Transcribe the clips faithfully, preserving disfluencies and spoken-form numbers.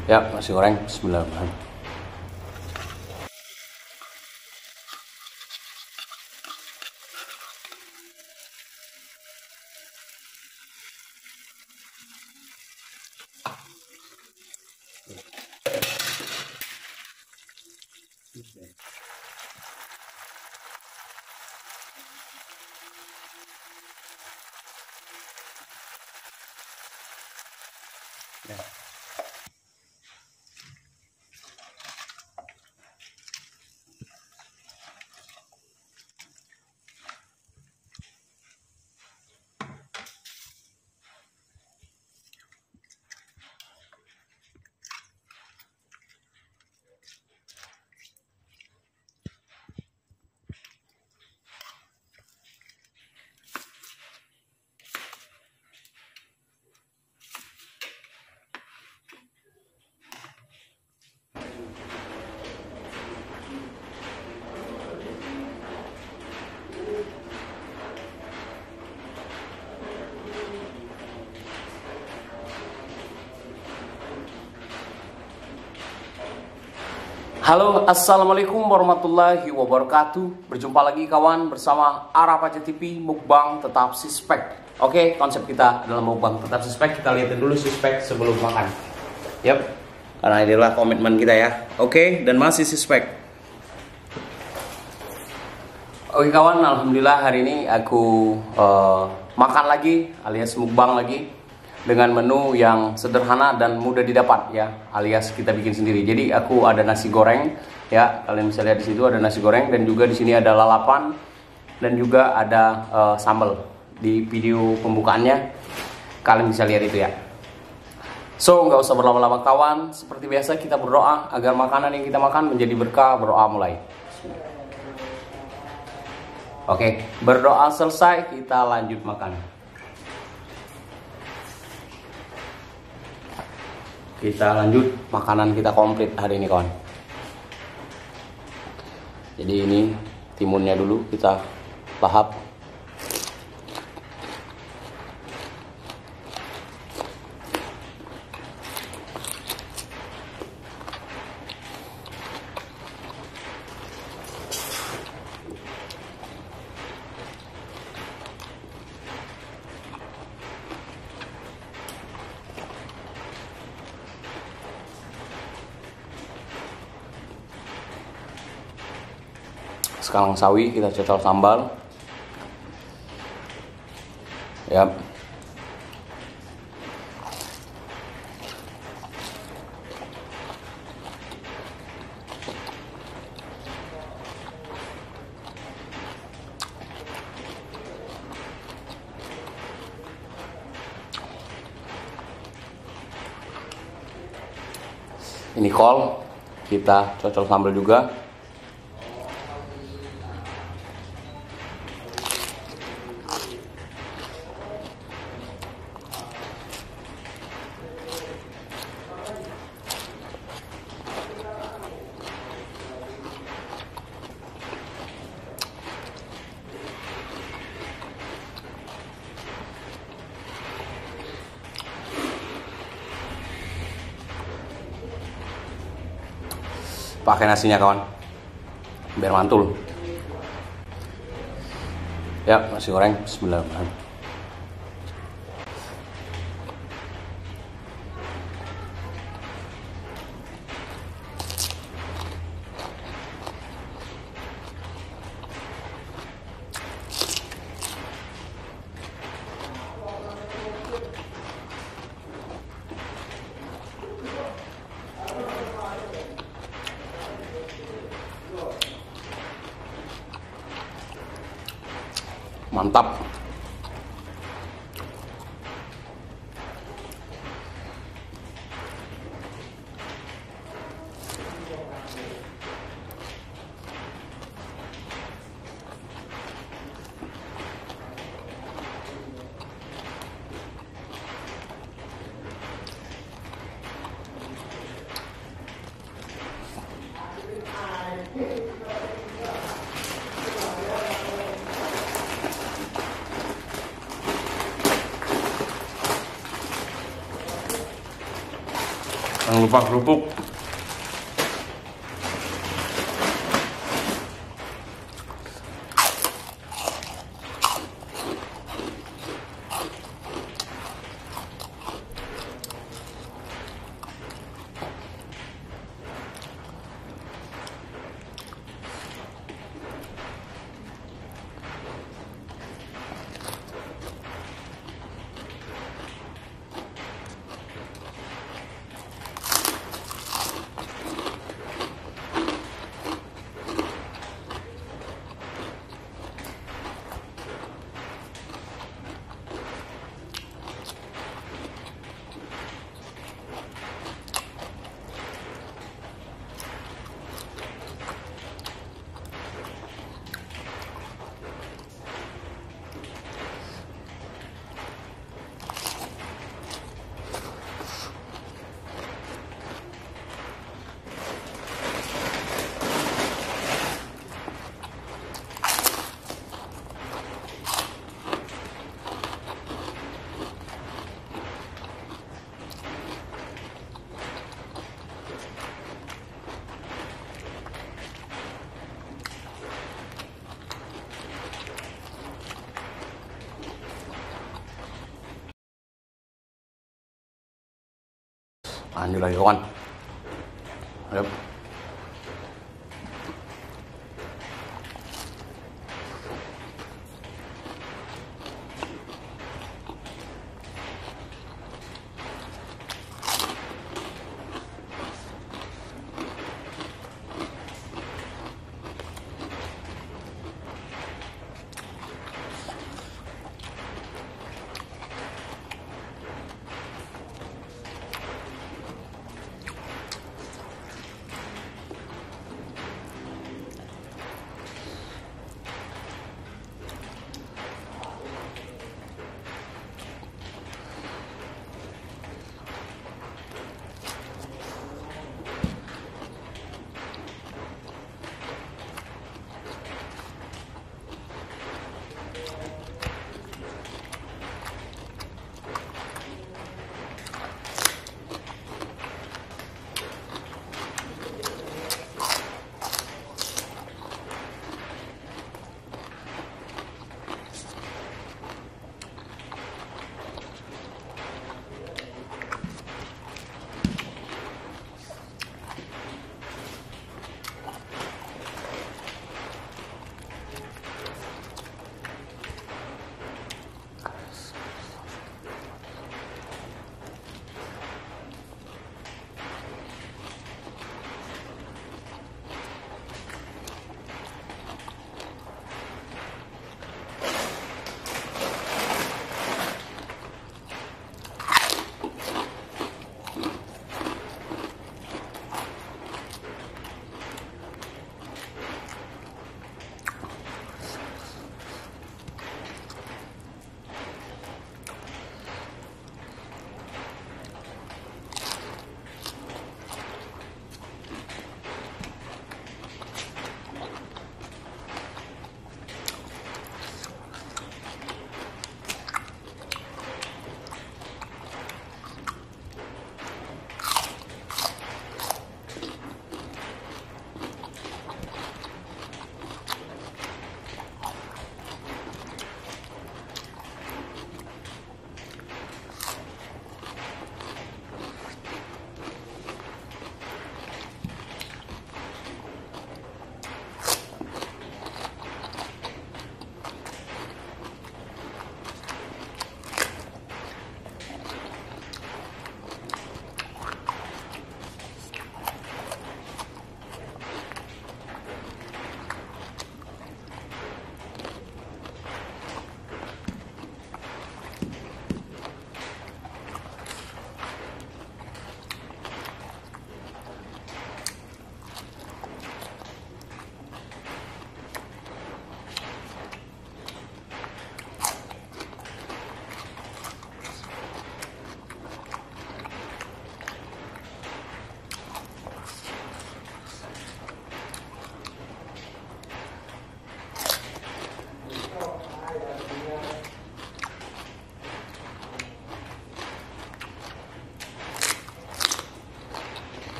Ya, nasi goreng. Bismillahirrahmanirrahim. Ya. Halo, assalamualaikum warahmatullahi wabarakatuh. Berjumpa lagi kawan bersama Arapaja T V Mukbang Tetap Suspek. Oke, konsep kita adalah mukbang tetap suspek. Kita lihatin dulu suspek sebelum makan. Yap, karena inilah komitmen kita ya. Oke, dan masih suspek. Oke kawan, alhamdulillah hari ini aku uh, makan lagi alias mukbang lagi dengan menu yang sederhana dan mudah didapat ya, alias kita bikin sendiri. Jadi aku ada nasi goreng ya, kalian bisa lihat di situ ada nasi goreng, dan juga di sini ada lalapan dan juga ada uh, sambal di video pembukaannya. Kalian bisa lihat itu ya. So nggak usah berlama-lama kawan, seperti biasa kita berdoa agar makanan yang kita makan menjadi berkah. Berdoa mulai. Oke, berdoa selesai, kita lanjut makan. Kita lanjut makanan kita komplit hari ini kawan. Jadi ini timunnya dulu kita lahap. Sekarang sawi kita cocol sambal. Yap. Ini kol, kita cocol sambal juga. Pakai nasinya kawan, biar mantul. Ya, nasi goreng. Bismillahirrahmanirrahim. Mantap. Jangan lupa kerupuk. Lanjut lagi kawan. Yep.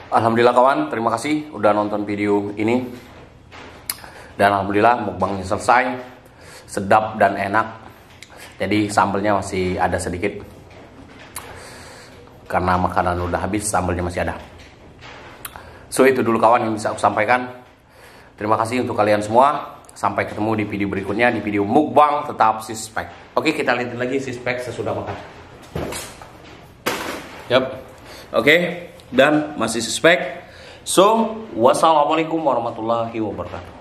Alhamdulillah kawan, terima kasih udah nonton video ini. Dan alhamdulillah mukbangnya selesai, sedap dan enak. Jadi sambelnya masih ada sedikit, karena makanan udah habis, sambelnya masih ada. So itu dulu kawan yang bisa aku sampaikan. Terima kasih untuk kalian semua. Sampai ketemu di video berikutnya, di video mukbang tetap suspek. Oke, kita lihat lagi suspek sesudah makan. Yap. Oke, dan masih suspek. So, wassalamualaikum warahmatullahi wabarakatuh.